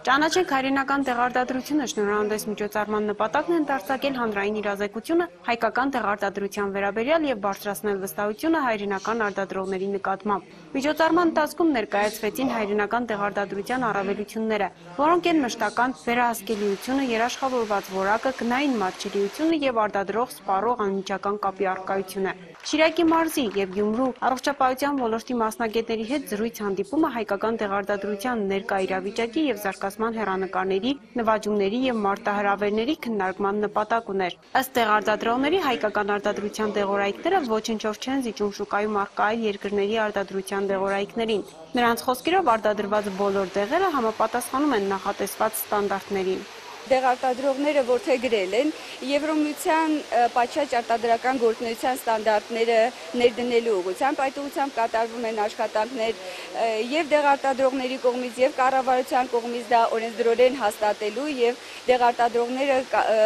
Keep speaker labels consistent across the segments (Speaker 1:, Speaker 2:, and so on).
Speaker 1: Ճանաչենք հայրենական տեղարտադրությունը շնորհանդես միջոցառման նպատակն է ընդարձակել հանրային իրազեկությունը հայկական տեղարտադրության վերաբերյալ եւ բարձրացնել վստահությունը հայրենական արտադրողների նկատմամբ։ Միջոցառման ընթացքում ներկայացվեցին հայրենական տեղարտադրության առավելությունները, որոնք են մշտական վերահսկելիությունը, երաշխավորված որակը, գնային մատչելիությունը եւ արտադրող սպառող անմիջական կապի առկայությունը։ Շիրակի մարզի եւ Գյումրու առողջապահության ոլորտի մասնագետների հետ զրույց հանդիպումը հայկական տեղարտադրության ներկա իրավիճակի եւ զարգացման հեռանկարների, նվաճումների եւ մարտահրավերների քննարկման նպատակ ուներ։ Ըստ տեղարտադրողների հայկական արտադրության դեղորայքները ոչնչով չեն զիջում շուկայում առկա այլ երկրների արտադրության դեղորայքներին։ Նրանց խոսքերով արտադրված բոլոր դեղերը համապատասխանում են նախատեսված ստանդարտներին։
Speaker 2: Տեղարտադրողները որդեգրել են Եվրոմիության պատշաճ արտադրական գործունեության ստանդարտները ներդնելու ուղղությամբ, այդ ուղղությամբ կատարվում են աշխատանքներ եւ տեղարտադրողների կողմից եւ կառավարության կողմից դա օրենսդրորեն հաստատելու եւ տեղարտադրողները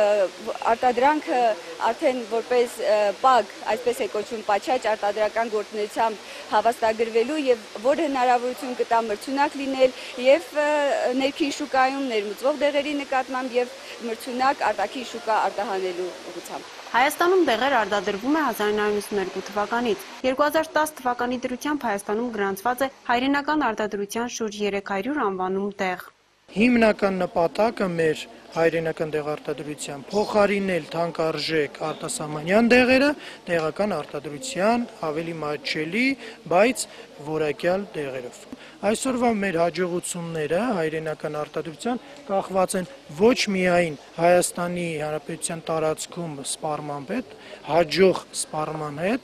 Speaker 2: արտադրանքը արդեն որպես պակ, այսպես է կոչվում, պատշաճ արտադրական գործունեությամբ հավաստագրվելու եւ որ հնարավորություն կտա մրցունակ լինել եւ ներքին շուկայում ներմուծվող դեղերի նկատմամբ եւ մրցունակ արտաքին շուկա արտահանելու ուղղությամբ։
Speaker 1: Հայաստանում դեղեր արտադրվում է 1992 թվականից։ 2010 թվականի դրությամբ Հայաստանում գրանցված է հայրենական արտադրության շուրջ 300 անվանում դեղ։
Speaker 3: Հիմնական նպատակը մեր հայրենական դեղարտադրության փոխարինել թանկարժեք արտասահմանյան դեղերը տեղական արտադրության ավելի մատչելի, բայց որակյալ դեղերով։ Այսօրվա մեր հաջողությունները հայրենական արտադրության կախված են ոչ միայն Հայաստանի Հանրապետության տարածքում սպառման հետ, հաջող սպառման հետ,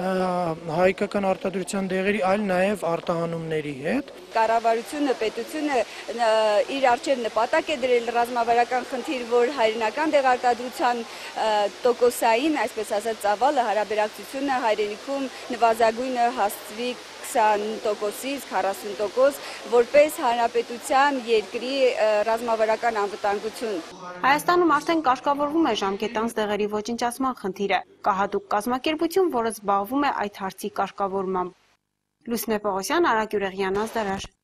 Speaker 3: հայկական արտադրության դեղերի, այլ նաև արտահանումների հետ։
Speaker 2: Կառավարությունը, պետությունը իր առջև նպատակ է դրել ռազմավարական խնդիր, որ հայրենական դեղարտադրության տոկոսային, այսպես ասած, ծավալը հարաբերակցությունը հայրենիքում նվազագույնը հասցվի 20%-ից 40%, որպես հանրապետության երկրի ռազմավարական անվտանգություն։
Speaker 1: Հայաստանում արդեն կարգավորվում է ժամկետանց դեղերի ոչնչացման խնդիրը։ Կա հատուկ կազմակերպություն, որը զբաղվում է այդ հարցի կարգավորմամբ։ Լուսնե Պողոսյան, Արա Գյուրեղյան, Ազդարար։